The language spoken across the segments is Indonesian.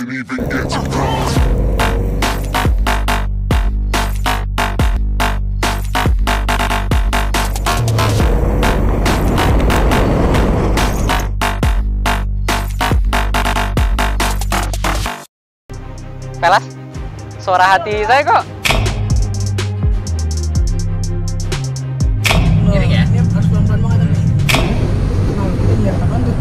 doesn't even get too close. Pelas, suara hati saya kok. Gini ya? Ini harus pelan-pelan banget nih. Nah, ini biar aman tuh.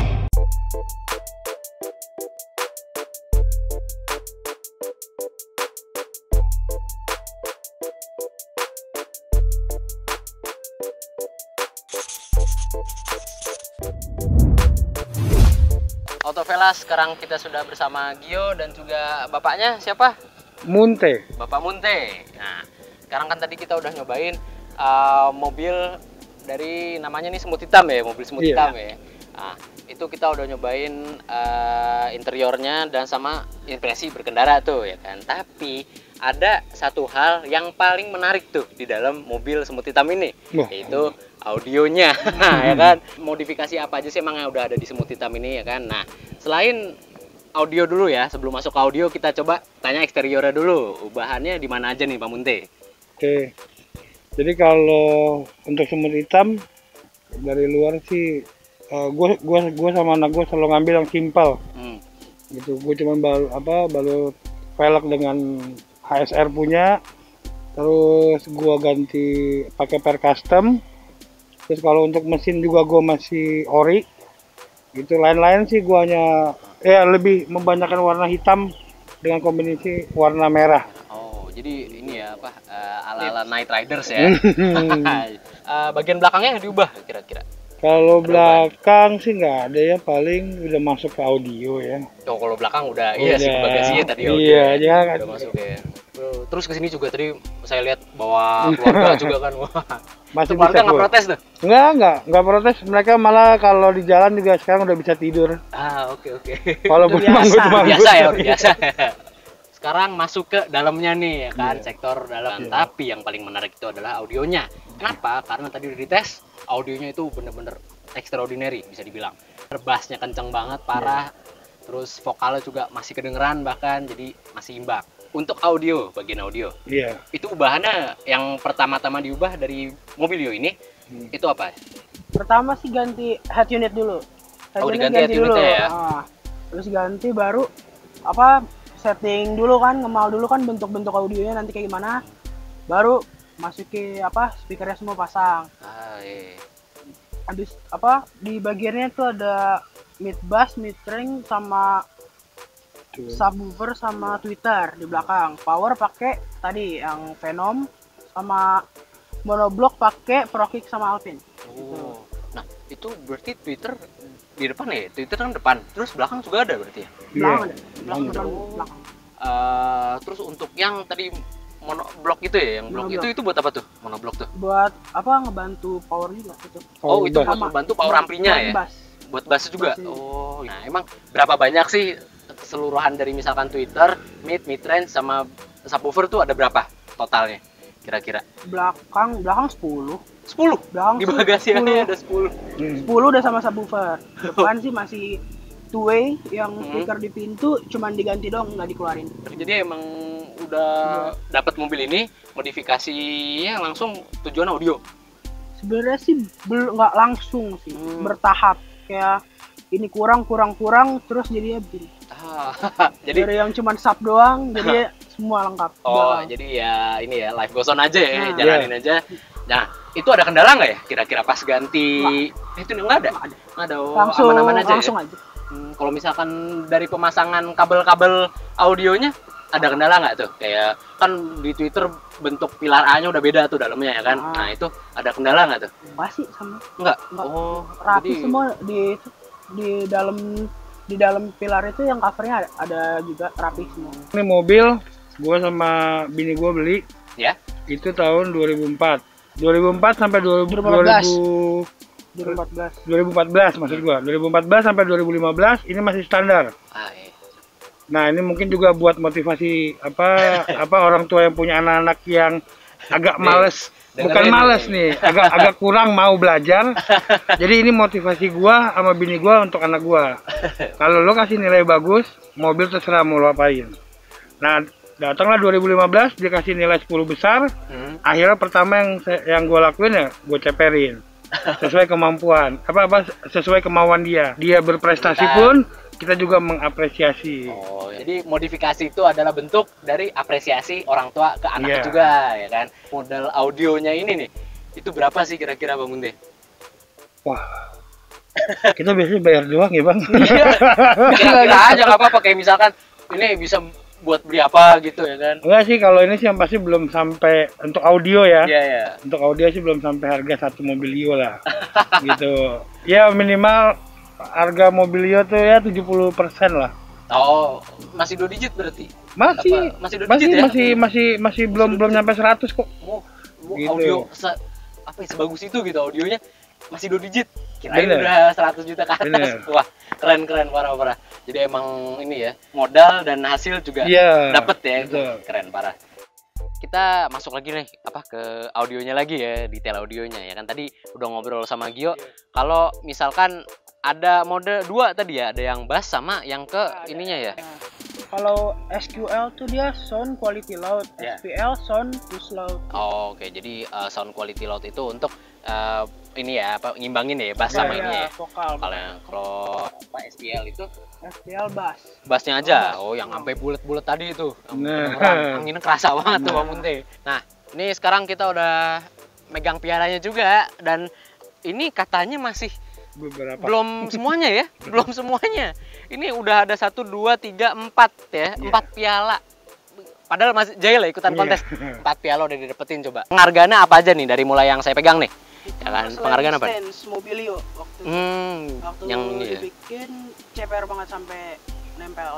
Autovelas, sekarang kita sudah bersama Gio dan juga bapaknya siapa? Munte. Bapak Munte. Nah, sekarang kan tadi kita udah nyobain mobil dari namanya nih semut hitam ya, mobil semut Iya. hitam ya. Nah, itu kita udah nyobain interiornya dan sama impresi berkendara tuh ya kan. Tapi ada satu hal yang paling menarik tuh di dalam mobil semut hitam ini, Wah. yaitu audionya. Ya kan. Modifikasi apa aja sih emang yang udah ada di semut hitam ini ya kan. Nah, selain audio dulu ya, sebelum masuk ke audio kita coba tanya eksteriornya dulu. Ubahannya di mana aja nih Pak Munte? Oke. Jadi kalau untuk semut hitam dari luar sih, gue sama anak gue selalu ngambil yang simpel. Gitu. Gue cuma balut velg dengan HSR punya. Terus gue ganti pakai per custom. Terus kalau untuk mesin juga gue masih ori. Gitu. Lain-lain sih gue hanya lebih membanyakan warna hitam dengan kombinasi warna merah. Oh, jadi ini ya apa ala-ala Night Riders ya. Bagian belakangnya diubah kira-kira. Kalau belakang sih nggak ada ya, paling udah masuk ke audio ya. Oh, kalau belakang udah iya sih bagasinya tadi audio. Iya, dia udah masuk ya. Terus kesini juga tadi saya lihat bawa keluarga juga kan. Wah. masih Keluarga bisa nggak full. protes tuh? Nggak protes. Mereka malah kalau di jalan juga sekarang udah bisa tidur. Oke. Walaupun Udah biasa. manggut-manggut. Biasa ya, udah biasa. Sekarang masuk ke dalamnya nih ya kan, sektor dalam. Tapi yang paling menarik itu adalah audionya. Kenapa? Karena tadi udah dites, audionya itu bener-bener extraordinary bisa dibilang. Bassnya kenceng banget, parah. Terus vokalnya juga masih kedengeran bahkan, jadi masih imbang. Untuk audio, bagian audio, Iya. itu ubahannya yang pertama-tama diubah dari Mobilio ini, itu apa? Pertama sih ganti head unit dulu. Diganti head unitnya ya? Terus ganti baru setting dulu kan, ngemal dulu kan bentuk-bentuk audionya nanti kayak gimana. Baru masukin speakernya semua pasang. Iya. Habis di bagiannya tuh ada mid bass, mid range sama subwoofer sama tweeter di belakang. Power pakai tadi yang Venom sama monoblock pakai Prokick sama Alpine. Oh. Nah, itu berarti Twitter di depan ya? Twitter kan depan, terus belakang juga ada berarti ya? Belakang Iya. ada. Belakang. Terus untuk yang tadi monoblok itu ya, yang blok Monoblok. itu buat apa tuh? Monoblok tuh? Buat ngebantu power juga gitu. Oh, itu bass. untuk bantu power amplinya ya? Bass. Buat bass juga? Bass, iya. Oh, nah emang berapa banyak sih keseluruhan dari misalkan Twitter, mid-range sama subwoofer tuh ada berapa totalnya kira-kira? Belakang 10. 10? Belakang Di sih bagasinya 10. ada 10? 10 udah sama subwoofer. Depan sih masih two way, yang speaker di pintu cuman diganti dong, nggak dikeluarin. Jadi emang udah dapat mobil ini, modifikasinya langsung tujuan audio? Sebenarnya sih belum, nggak langsung sih, bertahap. Kayak ini kurang terus jadinya begini. Jadi Dari yang cuman sub doang jadi semua lengkap. oh, Belakang. jadi ya ini ya live goes on aja ya, Nah. jalanin aja. Nah, itu ada kendala nggak ya kira-kira pas ganti? Itu nggak ada. Nggak ada. Oh, langsung aman-aman aja langsung ya. aja. Kalau misalkan dari pemasangan kabel-kabel audionya ada kendala nggak tuh? Kayak kan di Twitter bentuk pilar A-nya udah beda tuh dalamnya ya kan. Nah, itu ada kendala nggak tuh? Enggak sih sama. Enggak. Enggak. Oh, Rapi jadi- semua di dalam pilar itu, yang covernya ada juga rapi semua. Ini mobil gue sama bini gue beli Ya. itu tahun 2004. 2004 sampai 2014. 2014 maksud gua. 2014 sampai 2015 ini masih standar. Iya. Nah, ini mungkin juga buat motivasi orang tua yang punya anak-anak yang agak males, bukan dengerin males nih. nih, agak kurang mau belajar. Jadi ini motivasi gua sama bini gua untuk anak gua. Kalau lo kasih nilai bagus, mobil terserah mau lo apain. Nah, datanglah 2015 dia kasih nilai 10 besar. Akhirnya pertama yang gue lakuin ya gue ceperin sesuai kemampuan sesuai kemauan dia berprestasi pun kita juga mengapresiasi. Jadi modifikasi itu adalah bentuk dari apresiasi orang tua ke anak juga ya kan. Modal audionya ini nih itu berapa sih kira-kira Bang Munte? Wah, kita biasanya bayar doang ya Bang. Kira-kira aja nggak apa-apa, kayak misalkan ini bisa buat beli apa gitu ya kan. Enggak sih, kalau ini sih yang pasti belum sampai untuk audio ya. Iya. Untuk audio sih belum sampai harga satu mobilio lah. Gitu. Ya minimal harga mobilio tuh ya 70% lah. Oh, masih 2 digit berarti? Masih 2 digit ya? Masih belum nyampe 100 kok. Gitu. Audio sebagus itu gitu audionya masih 2 digit. Kirain udah 100 juta ke atas. Wah, keren parah. Jadi emang ini ya, modal dan hasil juga dapet ya. Betul. Keren parah. Kita masuk lagi nih ke audionya lagi ya, detail audionya ya kan. Tadi udah ngobrol sama Gio kalau misalkan ada mode 2 tadi ya, ada yang bass sama yang ke ininya ya. Kalau SQL tuh dia sound quality loud, SPL sound push loud. Oke. Jadi sound quality loud itu untuk ini ya ngimbangin ya bass sama ini ya. Vokal. Kalau SPL itu SPL bass. Bassnya aja. Yang sampai bulet-bulet tadi itu. Anginnya kerasa banget tuh Bang Munte. Nah, ini sekarang kita udah megang piaranya juga dan ini katanya masih belum semuanya ya, belum semuanya. Ini udah ada 1, 2, 3, 4 ya, 4 piala. Padahal masih jahil ya ikutan kontes. 4 piala udah didapetin coba. Penghargaannya apa aja nih dari mulai yang saya pegang nih? Ya kan, penghargaan apa? Mobilio waktu yang ini ya. Dibikin CPR banget sampai nempel.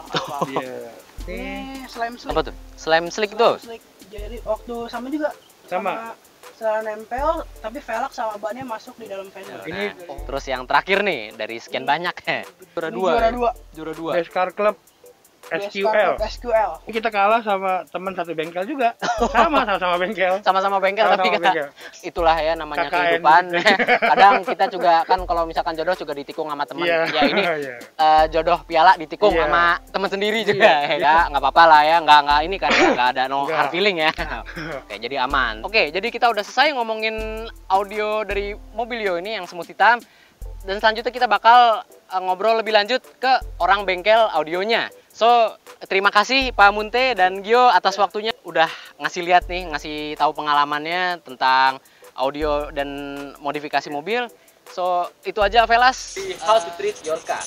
Ini slime slick. Apa tuh? Slime slick tuh? Jadi waktu sama juga. Sama nempel tapi velg sama bannya masuk di dalam fender. Terus yang terakhir nih dari sekian banyak juara 2 Car Club SQL. Kita kalah sama teman satu bengkel juga. Sama-sama bengkel. Sama-sama bengkel tapi itulah ya namanya kehidupan. Kadang kita juga kan kalau misalkan jodoh juga ditikung sama teman. Ya ini jodoh piala ditikung sama teman sendiri juga. Ya nggak apa-apa lah ya. Nggak ini kan nggak ada no hard feeling ya. Oke, jadi aman. Oke, jadi kita udah selesai ngomongin audio dari Mobilio ini yang semut hitam. Dan selanjutnya kita bakal ngobrol lebih lanjut ke orang bengkel audionya. So, terima kasih Pak Munte dan Gio atas waktunya udah ngasih lihat nih, ngasih tahu pengalamannya tentang audio dan modifikasi mobil. So, itu aja Velas. How to treat your car.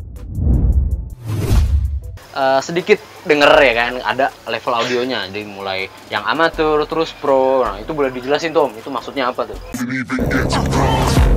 Sedikit denger ya kan, ada level audionya. Jadi mulai yang amatir terus pro. Nah, itu boleh dijelasin Tom, itu maksudnya apa tuh?